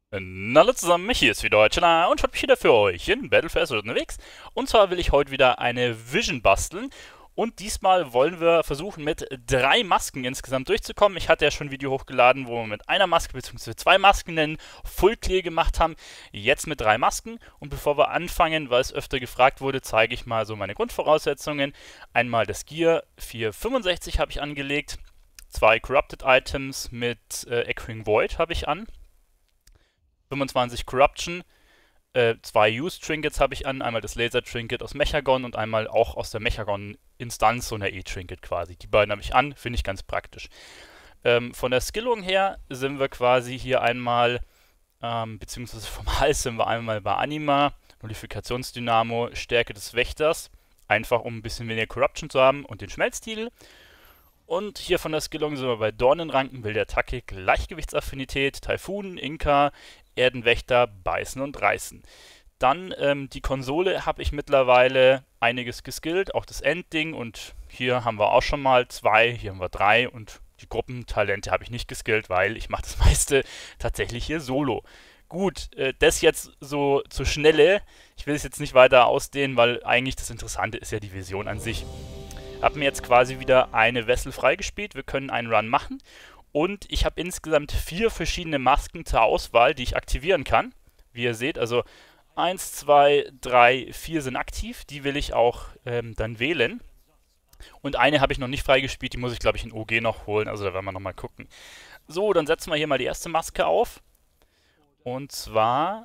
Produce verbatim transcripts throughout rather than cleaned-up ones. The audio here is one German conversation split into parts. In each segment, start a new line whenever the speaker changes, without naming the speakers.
Na hallo zusammen, Michi ist wieder heute da und schaut mich wieder für euch in Battlefest unterwegs. Und zwar will ich heute wieder eine Vision basteln. Und diesmal wollen wir versuchen, mit drei Masken insgesamt durchzukommen. Ich hatte ja schon ein Video hochgeladen, wo wir mit einer Maske bzw. zwei Masken einen Full Clear gemacht haben. Jetzt mit drei Masken. Und bevor wir anfangen, weil es öfter gefragt wurde, zeige ich mal so meine Grundvoraussetzungen. Einmal das Gear vierhundertfünfundsechzig habe ich angelegt. Zwei Corrupted Items mit äh, Echoing Void habe ich an. fünfundzwanzig Corruption, äh, zwei Use Trinkets habe ich an, einmal das Laser Trinket aus Mechagon und einmal auch aus der Mechagon Instanz, so eine E-Trinket quasi. Die beiden habe ich an, finde ich ganz praktisch. Ähm, von der Skillung her sind wir quasi hier einmal, ähm, beziehungsweise vom Hals sind wir einmal bei Anima, Nullifikationsdynamo, Stärke des Wächters, einfach um ein bisschen weniger Corruption zu haben und den Schmelztiegel. Und hier von der Skillung sind wir bei Dornenranken, wilde Attacke, Gleichgewichtsaffinität, Taifun, Inka, Erdenwächter, Beißen und Reißen. Dann ähm, die Konsole habe ich mittlerweile einiges geskillt, auch das Endding, und hier haben wir auch schon mal zwei, hier haben wir drei, und die Gruppentalente habe ich nicht geskillt, weil ich mache das meiste tatsächlich hier solo. Gut, äh, das jetzt so zur Schnelle. Ich will es jetzt nicht weiter ausdehnen, weil eigentlich das Interessante ist ja die Vision an sich. Habe mir jetzt quasi wieder eine Vessel freigespielt. Wir können einen Run machen. Und ich habe insgesamt vier verschiedene Masken zur Auswahl, die ich aktivieren kann. Wie ihr seht, also eins, zwei, drei, vier sind aktiv. Die will ich auch ähm, dann wählen. Und eine habe ich noch nicht freigespielt. Die muss ich, glaube ich, in O G noch holen. Also da werden wir nochmal gucken. So, dann setzen wir hier mal die erste Maske auf. Und zwar...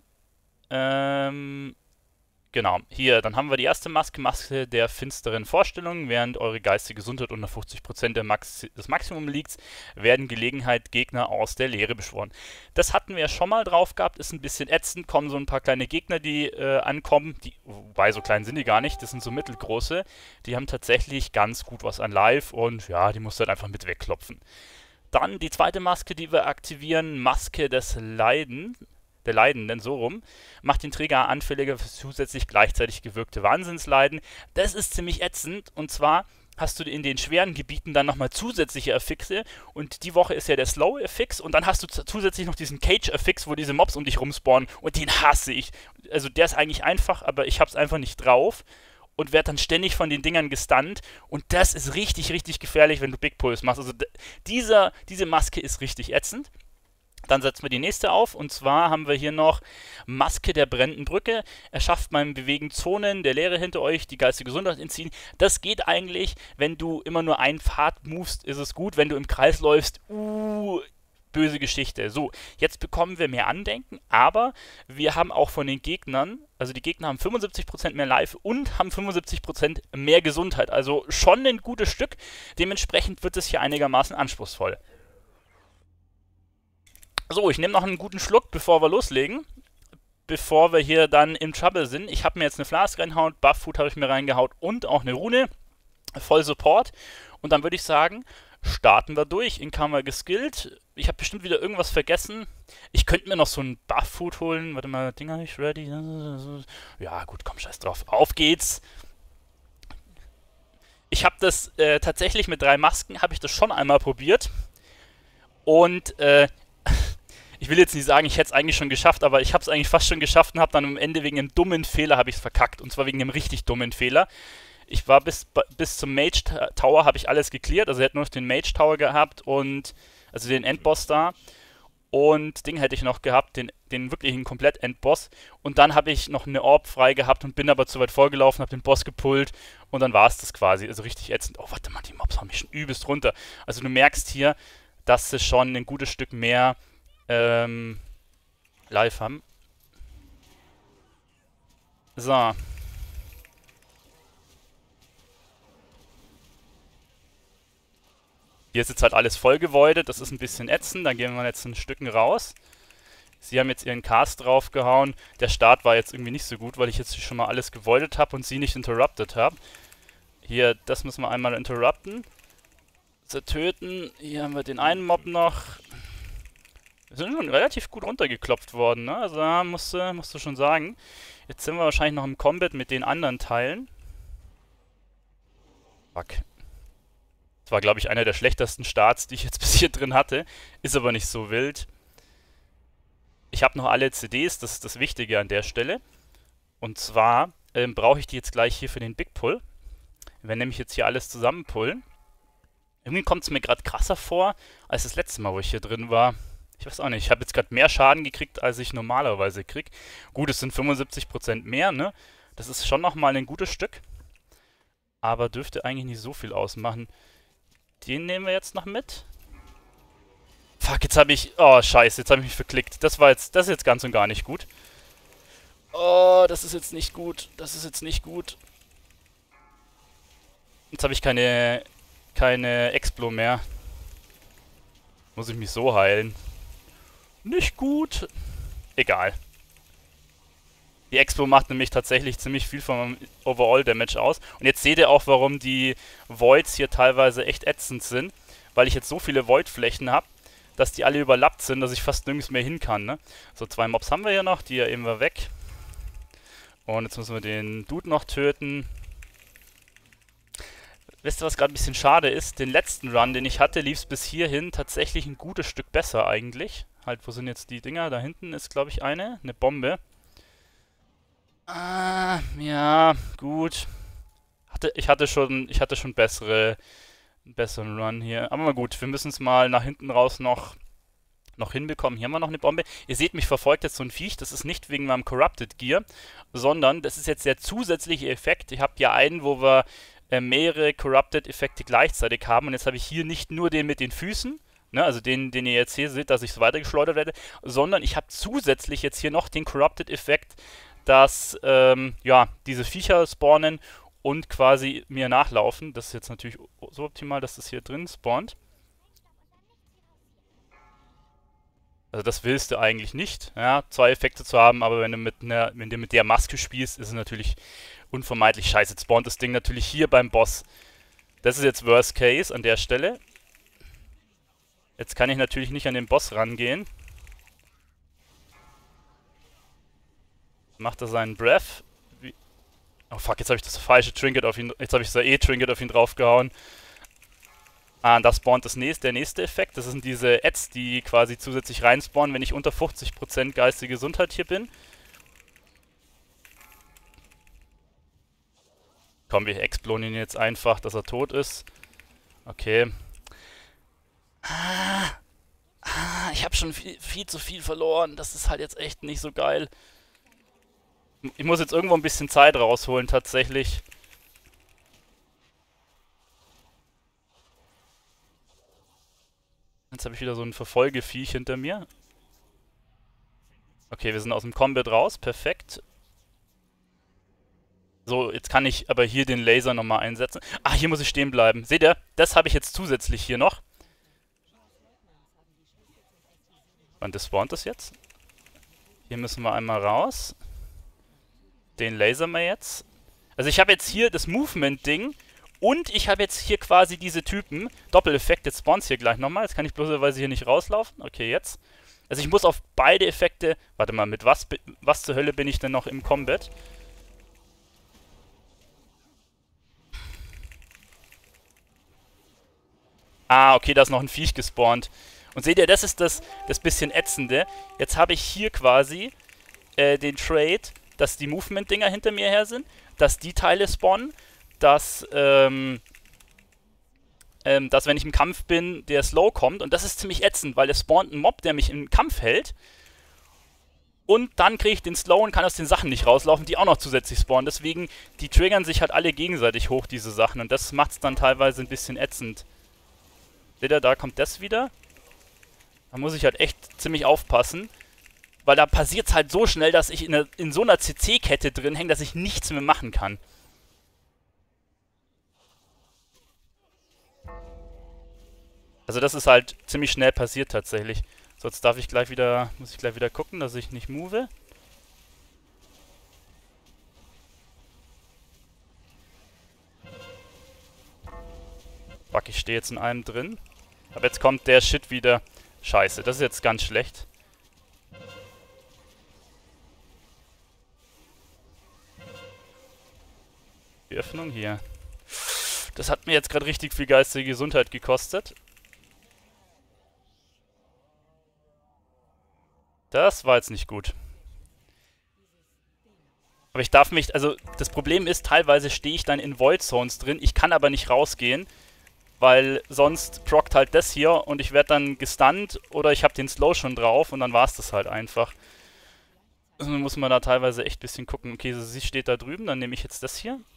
Ähm, Genau, hier, dann haben wir die erste Maske, Maske der finsteren Vorstellung. Während eure geistige Gesundheit unter fünfzig Prozent Max des Maximum liegt, werden Gelegenheit Gegner aus der Leere beschworen. Das hatten wir ja schon mal drauf gehabt, ist ein bisschen ätzend, kommen so ein paar kleine Gegner, die äh, ankommen, die, wobei so klein sind die gar nicht, das sind so mittelgroße, die haben tatsächlich ganz gut was an Life und ja, die musst du halt einfach mit wegklopfen. Dann die zweite Maske, die wir aktivieren, Maske des Leiden. Der Leidenden, so rum, macht den Träger anfälliger für zusätzlich gleichzeitig gewirkte Wahnsinnsleiden. Das ist ziemlich ätzend, und zwar hast du in den schweren Gebieten dann nochmal zusätzliche Affixe, und die Woche ist ja der Slow-Affix, und dann hast du zusätzlich noch diesen Cage-Affix, wo diese Mobs um dich rumspawnen, und den hasse ich. Also der ist eigentlich einfach, aber ich hab's einfach nicht drauf und werde dann ständig von den Dingern gestunt, und das ist richtig, richtig gefährlich, wenn du Big Pulls machst. Also dieser, diese Maske ist richtig ätzend. Dann setzen wir die nächste auf, und zwar haben wir hier noch Maske der brennenden Brücke. Erschafft beim Bewegen Zonen der Leere hinter euch, die geistige Gesundheit entziehen. Das geht eigentlich, wenn du immer nur einen Pfad movest, ist es gut. Wenn du im Kreis läufst, uh, böse Geschichte. So, jetzt bekommen wir mehr Andenken, aber wir haben auch von den Gegnern, also die Gegner haben fünfundsiebzig Prozent mehr Life und haben fünfundsiebzig Prozent mehr Gesundheit. Also schon ein gutes Stück. Dementsprechend wird es hier einigermaßen anspruchsvoll. So, ich nehme noch einen guten Schluck, bevor wir loslegen. Bevor wir hier dann im Trouble sind. Ich habe mir jetzt eine Flask reingehauen, Buff-Food habe ich mir reingehaut und auch eine Rune. Voll Support. Und dann würde ich sagen, starten wir durch. Inka haben wir geskillt. Ich habe bestimmt wieder irgendwas vergessen. Ich könnte mir noch so ein Buff-Food holen. Warte mal, Ding habe ich ready. Ja, gut, komm, scheiß drauf. Auf geht's. Ich habe das äh, tatsächlich mit drei Masken, habe ich das schon einmal probiert. Und, äh, ich will jetzt nicht sagen, ich hätte es eigentlich schon geschafft, aber ich habe es eigentlich fast schon geschafft und habe dann am Ende wegen einem dummen Fehler habe ich es verkackt. Und zwar wegen einem richtig dummen Fehler. Ich war bis, bis zum Mage Tower, habe ich alles geklärt. Also er hat nur noch den Mage Tower gehabt und, also den Endboss da. Und Ding hätte ich noch gehabt, den, den wirklichen Komplett-Endboss. Und dann habe ich noch eine Orb frei gehabt und bin aber zu weit vorgelaufen, habe den Boss gepullt und dann war es das quasi. Also richtig ätzend. Oh, warte mal, die Mobs haben mich schon übelst runter. Also du merkst hier, dass sie schon ein gutes Stück mehr Ähm, live haben. So. Hier ist jetzt halt alles voll gevoidet, das ist ein bisschen ätzend, dann gehen wir jetzt ein Stückchen raus. Sie haben jetzt ihren Cast draufgehauen. Der Start war jetzt irgendwie nicht so gut, weil ich jetzt schon mal alles gevoidet habe und sie nicht interrupted habe. Hier, das müssen wir einmal interrupten. Zertöten. Hier haben wir den einen Mob noch. Wir sind schon relativ gut runtergeklopft worden, ne? Also da musst du, musst du schon sagen. Jetzt sind wir wahrscheinlich noch im Combat mit den anderen Teilen. Fuck. Das war, glaube ich, einer der schlechtesten Starts, die ich jetzt bis hier drin hatte. Ist aber nicht so wild. ich habe noch alle C Ds, das ist das Wichtige an der Stelle. Und zwar ähm, brauche ich die jetzt gleich hier für den Big Pull. Wenn nämlich jetzt hier alles zusammenpullen. Irgendwie kommt es mir gerade krasser vor, als das letzte Mal, wo ich hier drin war. Ich weiß auch nicht, ich habe jetzt gerade mehr Schaden gekriegt, als ich normalerweise kriege. Gut, es sind fünfundsiebzig Prozent mehr, ne? Das ist schon nochmal ein gutes Stück. Aber dürfte eigentlich nicht so viel ausmachen. Den nehmen wir jetzt noch mit. Fuck, jetzt habe ich... Oh, scheiße, jetzt habe ich mich verklickt. Das war jetzt... Das ist jetzt ganz und gar nicht gut. Oh, das ist jetzt nicht gut. Das ist jetzt nicht gut. Jetzt habe ich keine... Keine Explo mehr. Muss ich mich so heilen. Nicht gut. Egal. Die Explo macht nämlich tatsächlich ziemlich viel vom Overall-Damage aus. Und jetzt seht ihr auch, warum die Voids hier teilweise echt ätzend sind. Weil ich jetzt so viele Void-Flächen habe, dass die alle überlappt sind, dass ich fast nirgends mehr hin kann. Ne? So, zwei Mobs haben wir hier noch, die ja eben wir weg. Und jetzt müssen wir den Dude noch töten. Wisst ihr, was gerade ein bisschen schade ist? Den letzten Run, den ich hatte, lief es bis hierhin tatsächlich ein gutes Stück besser eigentlich. Halt, wo sind jetzt die Dinger? Da hinten ist, glaube ich, eine. Eine Bombe. Ah, ja, gut. Hatte, ich hatte schon, ich hatte schon bessere, einen besseren Run hier. Aber mal gut, wir müssen es mal nach hinten raus noch, noch hinbekommen. Hier haben wir noch eine Bombe. Ihr seht, mich verfolgt jetzt so ein Viech. Das ist nicht wegen meinem Corrupted Gear, sondern das ist jetzt der zusätzliche Effekt. Ich habe ja einen, wo wir äh, mehrere Corrupted-Effekte gleichzeitig haben. Und jetzt habe ich hier nicht nur den mit den Füßen, ne, also den, den ihr jetzt hier seht, dass ich so weitergeschleudert werde, sondern ich habe zusätzlich jetzt hier noch den Corrupted-Effekt, dass ähm, ja, diese Viecher spawnen und quasi mir nachlaufen. Das ist jetzt natürlich so optimal, dass das hier drin spawnt. Also das willst du eigentlich nicht, ja, zwei Effekte zu haben, aber wenn du mit einer, wenn du mit der Maske spielst, ist es natürlich unvermeidlich scheiße. Jetzt spawnt das Ding natürlich hier beim Boss. Das ist jetzt Worst Case an der Stelle. Jetzt kann ich natürlich nicht an den Boss rangehen. Macht er seinen Breath. Wie oh fuck, jetzt habe ich das falsche Trinket auf ihn. Jetzt habe ich das E-Trinket auf ihn draufgehauen. Ah, und da spawnt das nächste, der nächste Effekt. Das sind diese Ads, die quasi zusätzlich reinspawnen, wenn ich unter fünfzig Prozent geistige Gesundheit hier bin. Komm, wir exploden ihn jetzt einfach, dass er tot ist. Okay. Ah, ah, ich habe schon viel, viel zu viel verloren. Das ist halt jetzt echt nicht so geil. Ich muss jetzt irgendwo ein bisschen Zeit rausholen, tatsächlich. Jetzt habe ich wieder so ein Verfolgeviech hinter mir. Okay, wir sind aus dem Combat raus. Perfekt. So, jetzt kann ich aber hier den Laser nochmal einsetzen. Ah, hier muss ich stehen bleiben. Seht ihr? Das habe ich jetzt zusätzlich hier noch. Wann spawnt das jetzt? Hier müssen wir einmal raus. Den lasern wir jetzt. Also ich habe jetzt hier das Movement-Ding und ich habe jetzt hier quasi diese Typen. Doppeleffekt, jetzt spawnt es hier gleich nochmal. Jetzt kann ich bloßerweise hier nicht rauslaufen. Okay, jetzt. Also ich muss auf beide Effekte... Warte mal, mit was, was zur Hölle bin ich denn noch im Combat? Ah, okay, da ist noch ein Viech gespawnt. Und seht ihr, das ist das, das bisschen ätzende. Jetzt habe ich hier quasi äh, den Trade, dass die Movement-Dinger hinter mir her sind, dass die Teile spawnen, dass, ähm, ähm, dass wenn ich im Kampf bin, der Slow kommt. Und das ist ziemlich ätzend, weil es spawnt ein Mob, der mich im Kampf hält. Und dann kriege ich den Slow und kann aus den Sachen nicht rauslaufen, die auch noch zusätzlich spawnen. Deswegen, die triggern sich halt alle gegenseitig hoch, diese Sachen. Und das macht es dann teilweise ein bisschen ätzend. Seht ihr, da kommt das wieder. Da muss ich halt echt ziemlich aufpassen. Weil da passiert es halt so schnell, dass ich in, eine, in so einer C C-Kette drin hänge, dass ich nichts mehr machen kann. Also das ist halt ziemlich schnell passiert tatsächlich. So, jetzt darf ich gleich wieder, muss ich gleich wieder gucken, dass ich nicht move. Fuck, ich stehe jetzt in einem drin. Aber jetzt kommt der Shit wieder. Scheiße, das ist jetzt ganz schlecht. Die Öffnung hier. Das hat mir jetzt gerade richtig viel geistige Gesundheit gekostet. Das war jetzt nicht gut. Aber ich darf mich, also das Problem ist, teilweise stehe ich dann in Void Zones drin, ich kann aber nicht rausgehen, weil sonst prockt halt das hier und ich werde dann gestunt oder ich habe den Slow schon drauf und dann war es das halt einfach. Also muss man da teilweise echt ein bisschen gucken. Okay, so, sie steht da drüben, dann nehme ich jetzt das hier.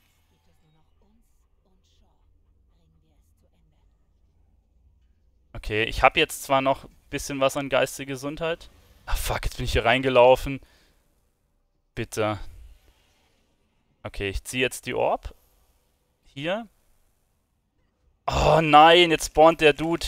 Okay, ich habe jetzt zwar noch ein bisschen was an geistige Gesundheit. Ah fuck, jetzt bin ich hier reingelaufen. Bitte. Okay, ich ziehe jetzt die Orb. Hier. Oh nein, jetzt spawnt der Dude.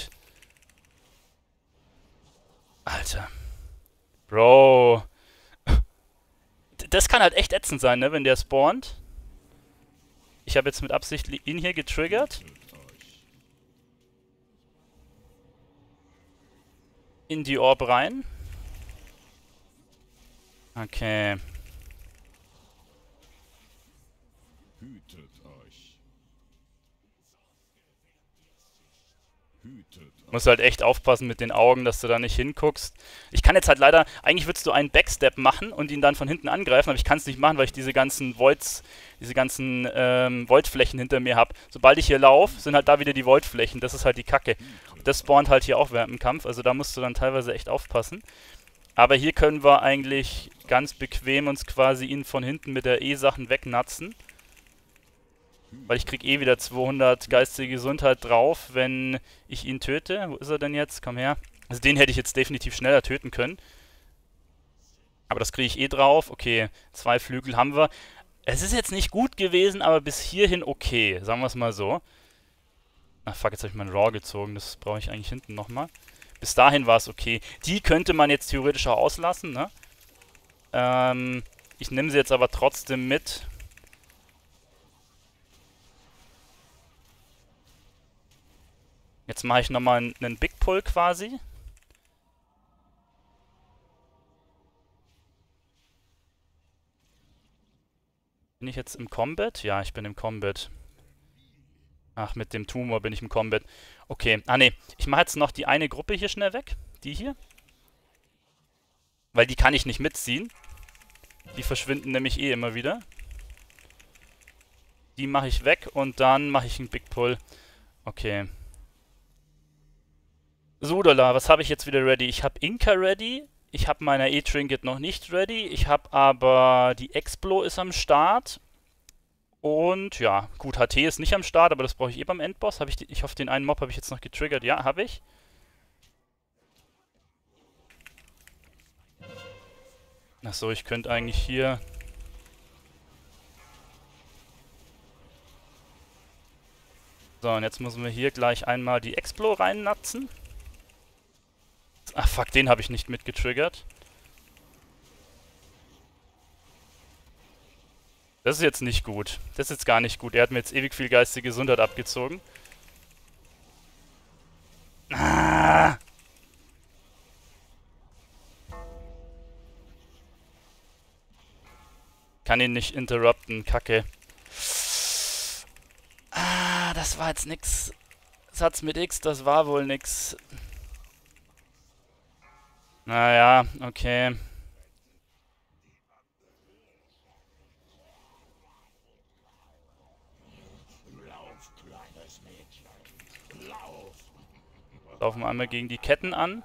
Alter. Bro. Das kann halt echt ätzend sein, ne, wenn der spawnt. Ich habe jetzt mit Absicht ihn hier getriggert. In die Orb rein. Okay.
Hütet euch. Hütet euch.
Musst halt echt aufpassen mit den Augen, dass du da nicht hinguckst. Ich kann jetzt halt leider, eigentlich würdest du einen Backstep machen und ihn dann von hinten angreifen, aber ich kann es nicht machen, weil ich diese ganzen Voids, diese ganzen ähm, Void-Flächen hinter mir habe. Sobald ich hier laufe, sind halt da wieder die Void-Flächen. Das ist halt die Kacke. Und das spawnt halt hier auch während dem Kampf, also da musst du dann teilweise echt aufpassen. Aber hier können wir eigentlich ganz bequem uns quasi ihn von hinten mit der E-Sachen wegnatzen. Weil ich krieg eh wieder zweihundert geistige Gesundheit drauf, wenn ich ihn töte. Wo ist er denn jetzt? Komm her. Also den hätte ich jetzt definitiv schneller töten können. Aber das kriege ich eh drauf. Okay, zwei Flügel haben wir. Es ist jetzt nicht gut gewesen, aber bis hierhin okay. Sagen wir es mal so. Ach fuck, jetzt habe ich meinen Raw gezogen. Das brauche ich eigentlich hinten nochmal. Bis dahin war es okay. Die könnte man jetzt theoretisch auch auslassen, ne? Ähm, ich nehme sie jetzt aber trotzdem mit. Jetzt mache ich nochmal einen, einen Big Pull quasi. Bin ich jetzt im Combat? Ja, ich bin im Combat. Ach, mit dem Tumor bin ich im Combat. Okay, ah ne, ich mache jetzt noch die eine Gruppe hier schnell weg. Die hier. Weil die kann ich nicht mitziehen. Die verschwinden nämlich eh immer wieder. Die mache ich weg und dann mache ich einen Big Pull. Okay. Sudala, was habe ich jetzt wieder ready? Ich habe Inka ready. Ich habe meiner E-Trinket noch nicht ready. Ich habe aber die Explo ist am Start. Und ja, gut, H T ist nicht am Start, aber das brauche ich eh beim Endboss. Hab ich, die, ich hoffe, den einen Mob habe ich jetzt noch getriggert. Ja, habe ich. Achso, ich könnte eigentlich hier... So, und jetzt müssen wir hier gleich einmal die Explo reinnatzen. Ach fuck, den habe ich nicht mitgetriggert. Das ist jetzt nicht gut. Das ist jetzt gar nicht gut. Er hat mir jetzt ewig viel geistige Gesundheit abgezogen. Ah! Kann ihn nicht interrupten. Kacke. Ah, das war jetzt nix. Satz mit X, das war wohl nix. Naja, okay.
Lauf, kleines Mädchen. Lauf.
Laufen wir einmal gegen die Ketten an.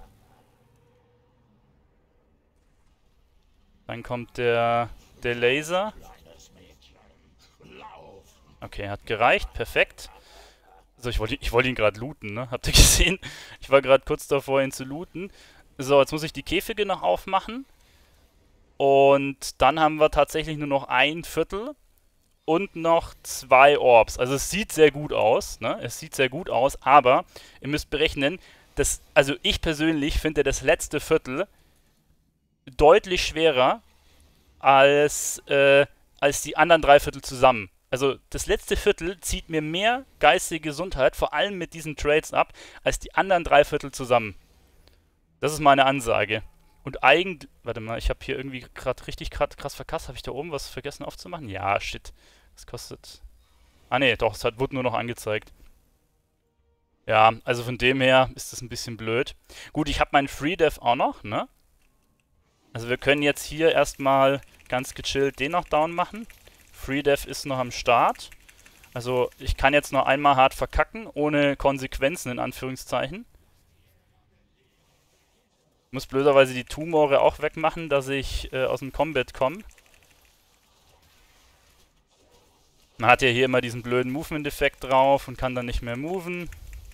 Dann kommt der, der Laser.
Kleines Mädchen. Lauf.
Okay, hat gereicht. Perfekt. So, ich wollte ich wollte ihn gerade looten, ne? Habt ihr gesehen? Ich war gerade kurz davor, ihn zu looten. So, jetzt muss ich die Käfige noch aufmachen. Und dann haben wir tatsächlich nur noch ein Viertel und noch zwei Orbs. Also es sieht sehr gut aus, ne? Es sieht sehr gut aus, aber ihr müsst berechnen, dass, also ich persönlich finde das letzte Viertel deutlich schwerer als, äh, als die anderen drei Viertel zusammen. Also das letzte Viertel zieht mir mehr geistige Gesundheit, vor allem mit diesen Trades ab, als die anderen drei Viertel zusammen. Das ist meine Ansage. Und eigentlich... Warte mal, ich habe hier irgendwie gerade richtig grad, krass verkasst. Habe ich da oben was vergessen aufzumachen? Ja, shit. Das kostet... Ah ne, doch, es hat, wurde nur noch angezeigt. Ja, also von dem her ist das ein bisschen blöd. Gut, ich habe meinen Free Dev auch noch, ne? Also wir können jetzt hier erstmal ganz gechillt den noch down machen. FreeDev ist noch am Start. Also ich kann jetzt noch einmal hart verkacken, ohne Konsequenzen in Anführungszeichen. Ich muss blöderweise die Tumore auch wegmachen, dass ich äh, aus dem Combat komme. Man hat ja hier immer diesen blöden Movement-Effekt drauf und kann dann nicht mehr moven.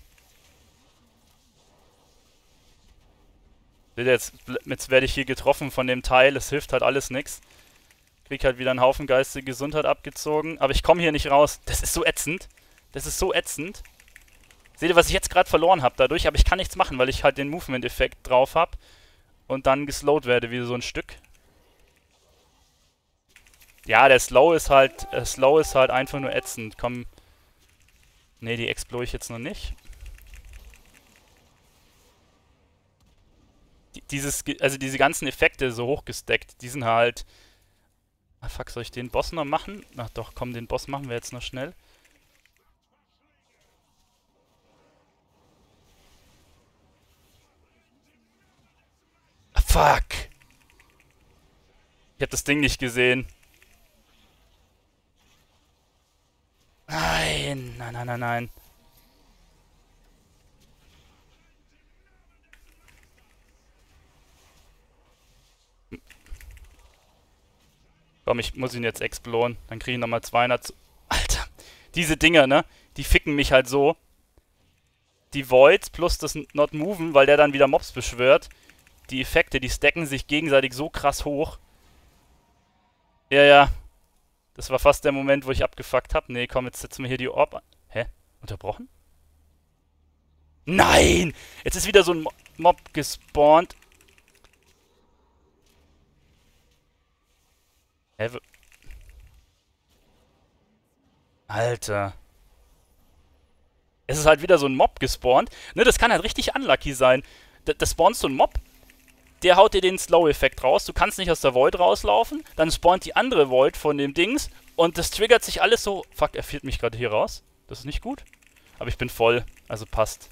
Seht ihr, jetzt, jetzt werde ich hier getroffen von dem Teil, es hilft halt alles nichts. Krieg halt wieder einen Haufen geistige Gesundheit abgezogen, aber ich komme hier nicht raus. Das ist so ätzend. Das ist so ätzend. Seht ihr, was ich jetzt gerade verloren habe dadurch, aber ich kann nichts machen, weil ich halt den Movement-Effekt drauf habe und dann geslowt werde wie so ein Stück. Ja, der Slow ist halt, äh, Slow ist halt einfach nur ätzend. Komm. Ne, die explore ich jetzt noch nicht. Die, dieses, also diese ganzen Effekte so hochgesteckt, die sind halt... Ah, fuck, soll ich den Boss noch machen? Ach doch, komm, den Boss machen wir jetzt noch schnell. Ah, fuck! Ich hab das Ding nicht gesehen. Nein, nein, nein, nein, nein. Komm, ich muss ihn jetzt exploren. Dann kriege ich nochmal zweihundert zu... Alter, diese Dinger, ne? Die ficken mich halt so. Die Voids plus das Not Moven, weil der dann wieder Mobs beschwört. Die Effekte, die stacken sich gegenseitig so krass hoch. Ja, ja. Das war fast der Moment, wo ich abgefuckt habe. Nee, komm, jetzt setzen wir hier die Orb an. Hä? Unterbrochen? Nein! Jetzt ist wieder so ein Mob gespawnt. Hä? Alter. Es ist halt wieder so ein Mob gespawnt. Ne, das kann halt richtig unlucky sein. Da, da spawnt so ein Mob. Der haut dir den Slow-Effekt raus. Du kannst nicht aus der Void rauslaufen. Dann spawnt die andere Void von dem Dings. Und das triggert sich alles so... Fuck, er führt mich gerade hier raus. Das ist nicht gut. Aber ich bin voll. Also passt.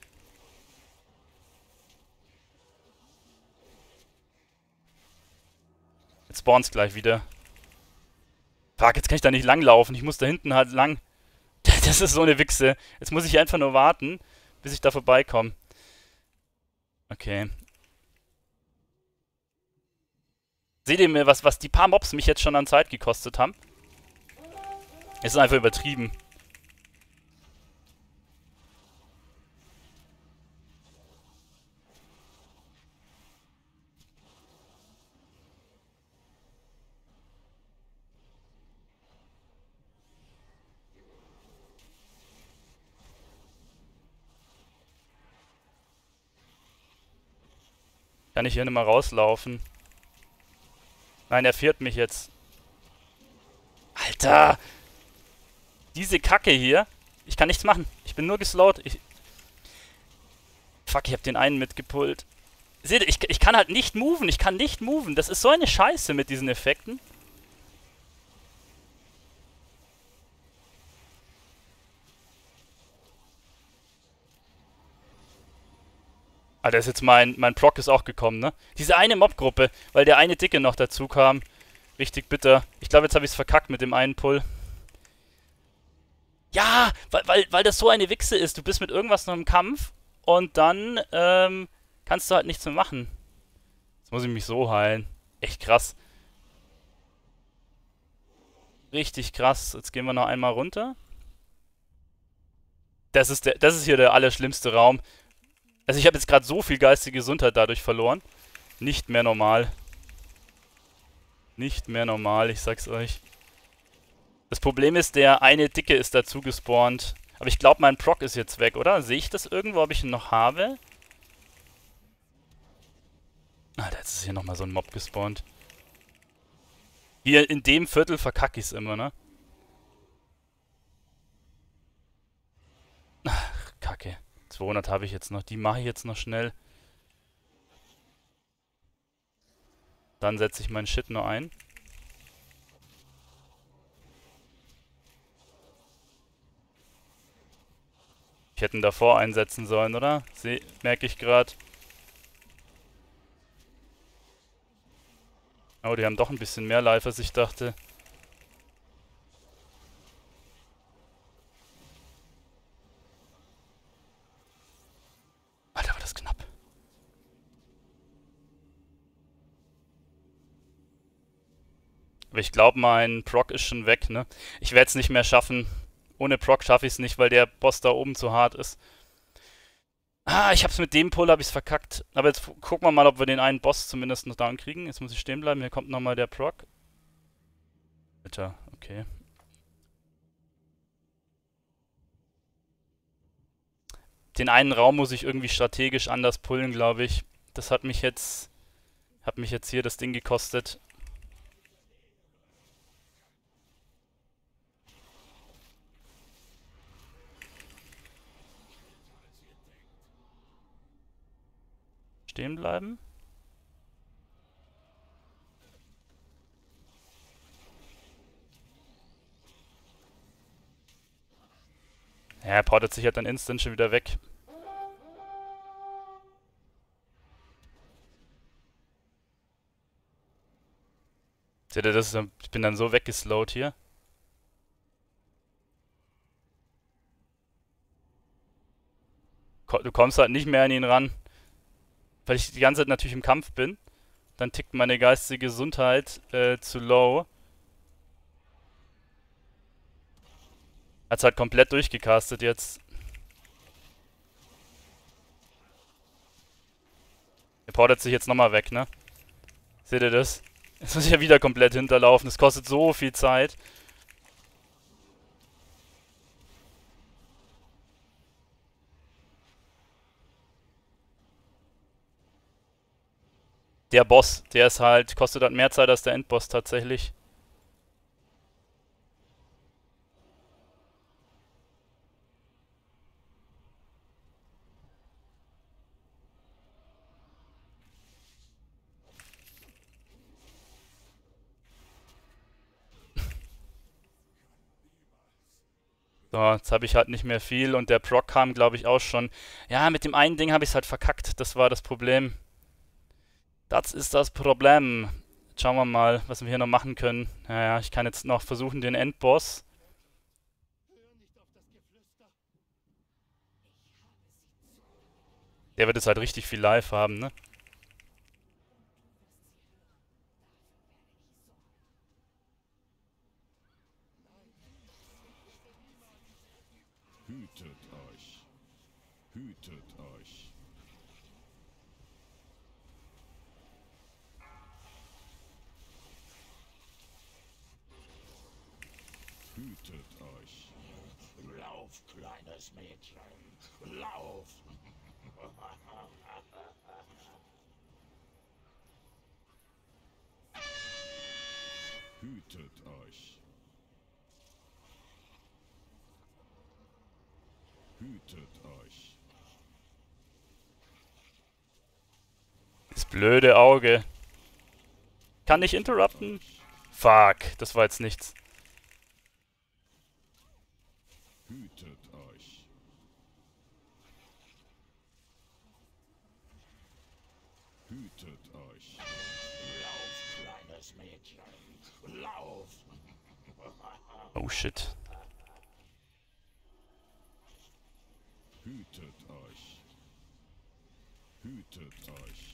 Jetzt spawnt's gleich wieder. Fuck, jetzt kann ich da nicht langlaufen. Ich muss da hinten halt lang. Das ist so eine Wichse. Jetzt muss ich einfach nur warten, bis ich da vorbeikomme. Okay. Seht ihr mir, was, was die paar Mobs mich jetzt schon an Zeit gekostet haben? Es ist einfach übertrieben. Kann ich hier nicht mal rauslaufen? Nein, er fährt mich jetzt. Alter! Diese Kacke hier. Ich kann nichts machen. Ich bin nur geslowt. Ich Fuck, ich hab den einen mitgepullt. Seht ihr, ich, ich kann halt nicht moven. Ich kann nicht moven. Das ist so eine Scheiße mit diesen Effekten. Alter, ist jetzt mein, mein Proc ist auch gekommen, ne? Diese eine Mob-Gruppe, weil der eine Dicke noch dazu kam. Richtig bitter. Ich glaube, jetzt habe ich es verkackt mit dem einen Pull. Ja, weil, weil, weil das so eine Wichse ist. Du bist mit irgendwas noch im Kampf und dann ähm, kannst du halt nichts mehr machen. Jetzt muss ich mich so heilen. Echt krass. Richtig krass. Jetzt gehen wir noch einmal runter. Das ist, der, das ist hier der allerschlimmste Raum. Also ich habe jetzt gerade so viel geistige Gesundheit dadurch verloren. Nicht mehr normal. Nicht mehr normal, ich sag's euch. Das Problem ist, der eine Dicke ist dazu gespawnt. Aber ich glaube, mein Proc ist jetzt weg, oder? Sehe ich das irgendwo, ob ich ihn noch habe? Alter, jetzt ist hier nochmal so ein Mob gespawnt. Hier in dem Viertel verkacke ich es immer, ne? Ach, Kacke. zweihundert habe ich jetzt noch. Die mache ich jetzt noch schnell. Dann setze ich meinen Shit noch ein. Ich hätte ihn davor einsetzen sollen, oder? Seh, merke ich gerade. Oh, die haben doch ein bisschen mehr Life, als ich dachte. Alter, war das knapp. Aber ich glaube, mein Proc ist schon weg, ne? Ich werde es nicht mehr schaffen. Ohne Proc schaffe ich es nicht, weil der Boss da oben zu hart ist. Ah, ich hab's mit dem Pull, hab ich's verkackt. Aber jetzt gucken wir mal, ob wir den einen Boss zumindest noch down kriegen. Jetzt muss ich stehen bleiben. Hier kommt nochmal der Proc. Alter, okay. Den einen Raum muss ich irgendwie strategisch anders pullen, glaube ich. Das hat mich jetzt... Hat mich jetzt hier das Ding gekostet. Stehen bleiben. Ja, er portet sich halt dann instant schon wieder weg. Seht ihr das? Ich bin dann so weggeslowt hier. Du kommst halt nicht mehr an ihn ran. Weil ich die ganze Zeit natürlich im Kampf bin. Dann tickt meine geistige Gesundheit äh, zu low. Hat's halt komplett durchgecastet jetzt. Er portet sich jetzt nochmal weg, ne? Seht ihr das? Jetzt muss ich ja wieder komplett hinterlaufen. Das kostet so viel Zeit. Der Boss, der ist halt, kostet halt mehr Zeit als der Endboss tatsächlich. So, jetzt habe ich halt nicht mehr viel und der Proc kam, glaube ich, auch schon. Ja, mit dem einen Ding habe ich es halt verkackt. Das war das Problem. Das ist das Problem. Jetzt schauen wir mal, was wir hier noch machen können. Naja, ich kann jetzt noch versuchen, den Endboss. Der wird jetzt halt richtig viel Life haben, ne?
Hütet euch. Hütet euch. Hütet euch. Lauf, kleines Mädchen. Lauf. Hütet euch. Hütet euch.
Das blöde Auge. Kann nicht interrupten. Fuck, das war jetzt nichts.
Hütet euch. Hütet euch. Lauf, kleines Mädchen. Lauf.
Oh shit.
Hütet euch. Hütet euch.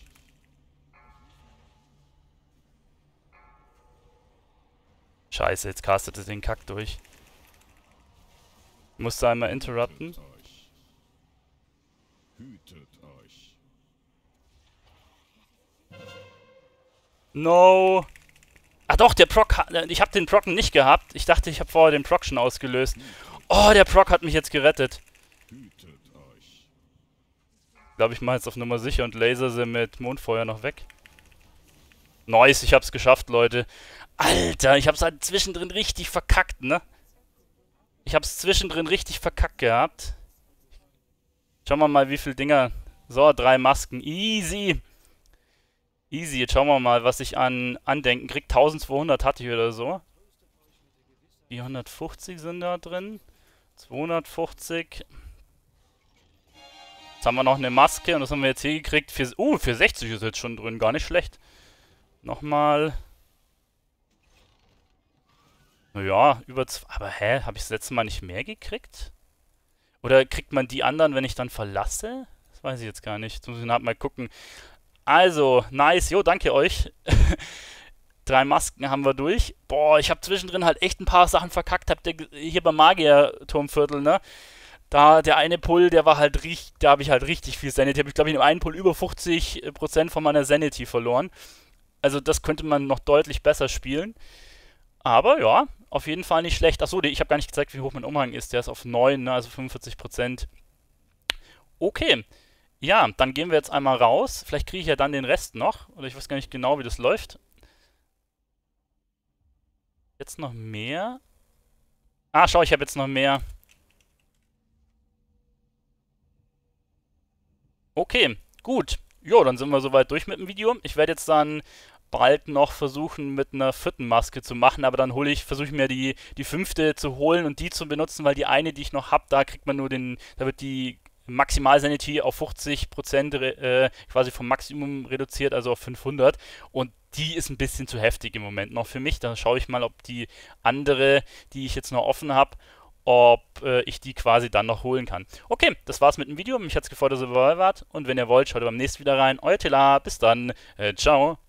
Scheiße, jetzt castet es den Kack durch. Musste einmal interrupten.
Hütet euch. Hütet euch.
No. Ach doch, der Proc, ha- ich habe den Proc nicht gehabt. Ich dachte, ich habe vorher den Proc schon ausgelöst. Oh, der Proc hat mich jetzt gerettet.
Hütet euch.
Ich glaube, ich mache jetzt auf Nummer sicher und laser sie mit Mondfeuer noch weg. Nice, ich hab's geschafft, Leute. Alter, ich hab's halt zwischendrin richtig verkackt, ne? Ich hab's zwischendrin richtig verkackt gehabt. Schauen wir mal, wie viele Dinger. So, drei Masken. Easy. Easy, jetzt schauen wir mal, was ich an Andenken krieg. zwölfhundert hatte ich oder so. vierhundertfünfzig sind da drin. zweihundertfünfzig. Jetzt haben wir noch eine Maske und das haben wir jetzt hier gekriegt. Für, uh, für sechzig ist jetzt schon drin. Gar nicht schlecht. Nochmal Naja, über zwei. Aber hä, habe ich das letzte Mal nicht mehr gekriegt? Oder kriegt man die anderen, wenn ich dann verlasse? Das weiß ich jetzt gar nicht. Jetzt muss ich nachher mal gucken. Also, nice. Jo, danke euch. Drei Masken haben wir durch. Boah, ich habe zwischendrin halt echt ein paar Sachen verkackt. Habt ihr hier beim Magier-Turmviertel, ne? Da, der eine Pull, der war halt richtig, da habe ich halt richtig viel Sanity. Habe ich, glaube ich, in dem einen Pull über fünfzig Prozent von meiner Sanity verloren. Also das könnte man noch deutlich besser spielen. Aber ja, auf jeden Fall nicht schlecht. Achso, ich habe gar nicht gezeigt, wie hoch mein Umhang ist. Der ist auf neun, ne? Also fünfundvierzig Prozent. Okay. Ja, dann gehen wir jetzt einmal raus. Vielleicht kriege ich ja dann den Rest noch. Oder ich weiß gar nicht genau, wie das läuft. Jetzt noch mehr. Ah, schau, ich habe jetzt noch mehr. Okay, gut. Jo, dann sind wir soweit durch mit dem Video. Ich werde jetzt dann bald noch versuchen, mit einer vierten Maske zu machen, aber dann hole ich, versuche ich mir die, die fünfte zu holen und die zu benutzen, weil die eine, die ich noch habe, da kriegt man nur den, da wird die Maximal-Sanity auf fünfzig Prozent äh, quasi vom Maximum reduziert, also auf fünfhundert, und die ist ein bisschen zu heftig im Moment noch für mich. Da schaue ich mal, ob die andere, die ich jetzt noch offen habe, ob äh, ich die quasi dann noch holen kann. Okay, das war's mit dem Video. Mich hat's gefreut, dass ihr dabei wart. Und wenn ihr wollt, schaut beim nächsten wieder rein. Euer Tela, bis dann. Äh, ciao.